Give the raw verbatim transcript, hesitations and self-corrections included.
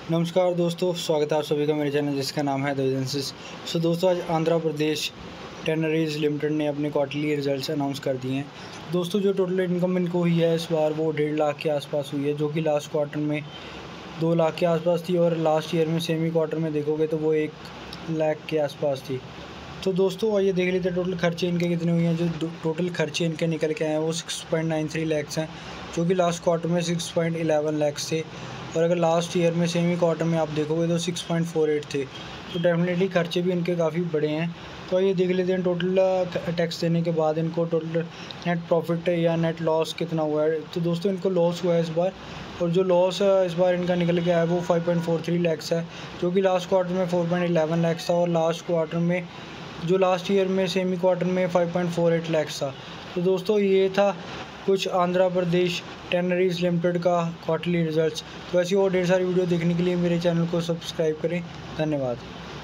नमस्कार दोस्तों, स्वागत है आप सभी का मेरे चैनल जिसका नाम है द एजेंसिस। सो दोस्तों, आज आंध्र प्रदेश टेनरीज लिमिटेड ने अपने क्वार्टरली रिजल्ट्स अनाउंस कर दिए हैं। दोस्तों, जो टोटल इनकम इनको हुई है इस बार वो डेढ़ लाख के आसपास हुई है, जो कि लास्ट क्वार्टर में दो लाख के आसपास थी और लास्ट ईयर में सेमी क्वार्टर में देखोगे तो वो एक लाख के आसपास थी। तो दोस्तों, आइए देख लेते हैं टोटल खर्चे इनके कितने हुए हैं। जो टोटल खर्चे इनके निकल के आए हैं वो six point nine three lakhs हैं, जो कि लास्ट क्वार्टर में सिक्स पॉइंट इलेवन लैक्स थे और अगर लास्ट ईयर में सेमी क्वार्टर में आप देखोगे तो सिक्स पॉइंट फोर एट थे। तो डेफिनेटली खर्चे भी इनके काफ़ी बड़े हैं। तो आइए देख लेते हैं टोटल टैक्स देने के बाद इनको टोटल नेट प्रॉफिट या नेट लॉस कितना हुआ है। तो दोस्तों, इनको लॉस हुआ है इस बार, और जो लॉस इस बार इनका निकल के आया है वो five point four three lakhs है, जो कि लास्ट क्वार्टर में फोर पॉइंट इलेवन लैक्स था और लास्ट क्वार्टर में जो लास्ट ईयर में सेमी क्वार्टर में five point four eight lakhs था। तो दोस्तों, ये था कुछ आंध्र प्रदेश टेनरीज लिमिटेड का क्वार्टरली रिजल्ट्स। तो ऐसी और ढेर सारी वीडियो देखने के लिए मेरे चैनल को सब्सक्राइब करें। धन्यवाद।